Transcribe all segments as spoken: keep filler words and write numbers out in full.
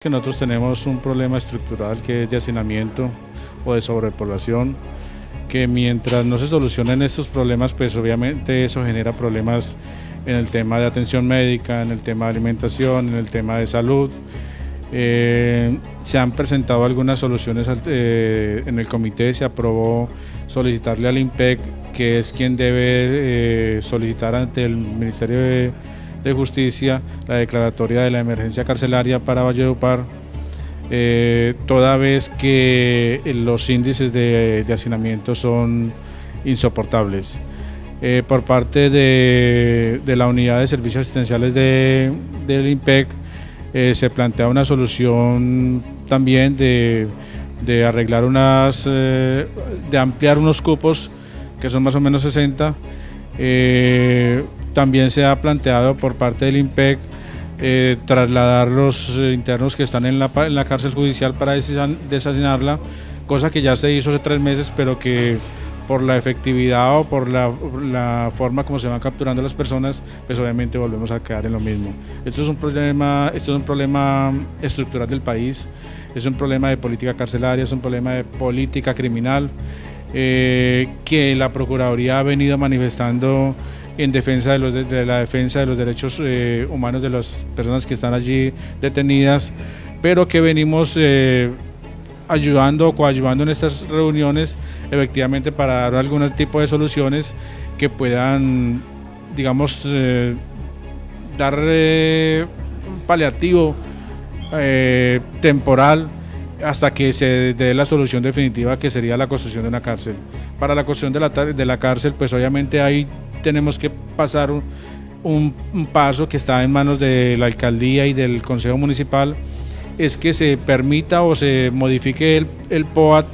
Que nosotros tenemos un problema estructural que es de hacinamiento o de sobrepoblación, que mientras no se solucionen estos problemas, pues obviamente eso genera problemas en el tema de atención médica, en el tema de alimentación, en el tema de salud. Eh, se han presentado algunas soluciones eh, en el comité, se aprobó solicitarle al INPEC, que es quien debe eh, solicitar ante el Ministerio de de Justicia la declaratoria de la emergencia carcelaria para Valledupar, eh, toda vez que los índices de, de hacinamiento son insoportables. Eh, por parte de, de la unidad de servicios asistenciales de, del INPEC eh, se plantea una solución también de, de arreglar unas, eh, de ampliar unos cupos que son más o menos sesenta. Eh, También se ha planteado por parte del INPEC eh, trasladar los internos que están en la, en la cárcel judicial para deshacinarla, cosa que ya se hizo hace tres meses, pero que por la efectividad o por la, la forma como se van capturando las personas, pues obviamente volvemos a quedar en lo mismo. Esto es un problema, esto es un problema estructural del país, es un problema de política carcelaria, es un problema de política criminal, eh, que la Procuraduría ha venido manifestando en defensa de, los, de la defensa de los derechos eh, humanos de las personas que están allí detenidas, pero que venimos eh, ayudando o coayudando en estas reuniones efectivamente para dar algún tipo de soluciones que puedan, digamos, eh, dar eh, un paliativo eh, temporal hasta que se dé la solución definitiva, que sería la construcción de una cárcel. Para la construcción de la, de la cárcel, pues obviamente hay tenemos que pasar un, un, un paso que está en manos de la alcaldía y del consejo municipal, es que se permita o se modifique el, el P O A T,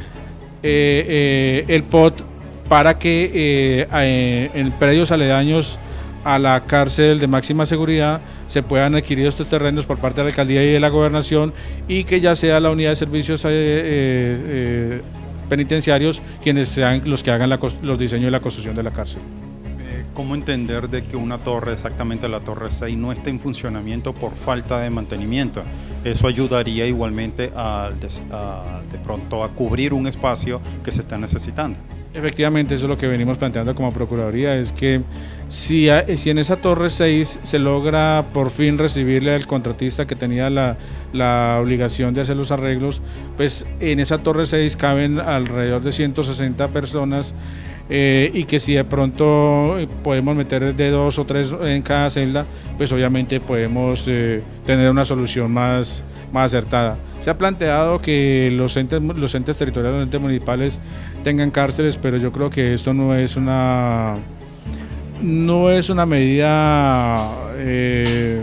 eh, eh, el P O T para que eh, eh, en predios aledaños a la cárcel de máxima seguridad se puedan adquirir estos terrenos por parte de la alcaldía y de la gobernación, y que ya sea la unidad de servicios eh, eh, eh, penitenciarios quienes sean los que hagan la, los diseños y la construcción de la cárcel. ¿Cómo entender de que una torre, exactamente la torre seis, no está en funcionamiento por falta de mantenimiento? Eso ayudaría igualmente a, a, de pronto a cubrir un espacio que se está necesitando. Efectivamente, eso es lo que venimos planteando como Procuraduría, es que si, si en esa torre seis se logra por fin recibirle al contratista que tenía la, la obligación de hacer los arreglos, pues en esa torre seis caben alrededor de ciento sesenta personas, eh, y que si de pronto podemos meter de dos o tres en cada celda, pues obviamente podemos eh, tener una solución más, más acertada. Se ha planteado que los entes, los entes territoriales, los entes municipales tengan cárceles, pero yo creo que esto no es una, no es una medida eh,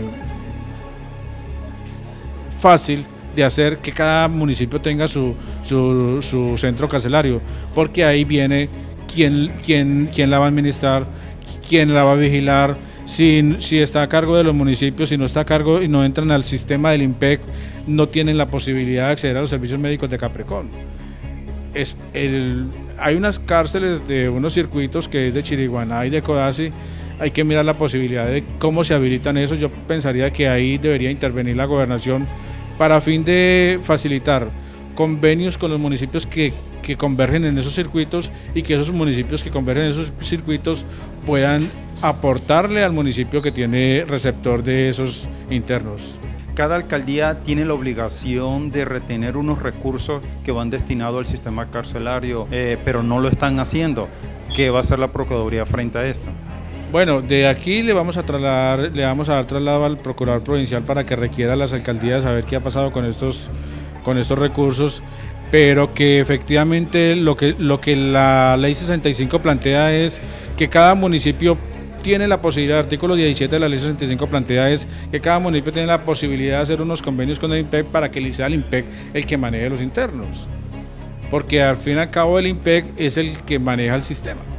fácil de hacer, que cada municipio tenga su, su, su centro carcelario, porque ahí viene quién, quién, quién la va a administrar, quién la va a vigilar, si, si está a cargo de los municipios, si no está a cargo y no entran al sistema del INPEC, no tienen la posibilidad de acceder a los servicios médicos de Caprecón. Es el, hay unas cárceles de unos circuitos que es de Chiriguaná y de Codazzi, hay que mirar la posibilidad de cómo se habilitan esos. Yo pensaría que ahí debería intervenir la gobernación para fin de facilitar convenios con los municipios que, que convergen en esos circuitos, y que esos municipios que convergen en esos circuitos puedan aportarle al municipio que tiene receptor de esos internos. Cada alcaldía tiene la obligación de retener unos recursos que van destinados al sistema carcelario, eh, pero no lo están haciendo. ¿Qué va a hacer la Procuraduría frente a esto? Bueno, de aquí le vamos a trasladar, le vamos a dar traslado al procurador provincial para que requiera a las alcaldías a ver qué ha pasado con estos, con estos recursos, pero que efectivamente lo que, lo que la ley sesenta y cinco plantea es que cada municipio tiene la posibilidad, el artículo diecisiete de la ley sesenta y cinco plantea es que cada municipio tiene la posibilidad de hacer unos convenios con el INPEC para que sea el INPEC el que maneje los internos, porque al fin y al cabo el INPEC es el que maneja el sistema.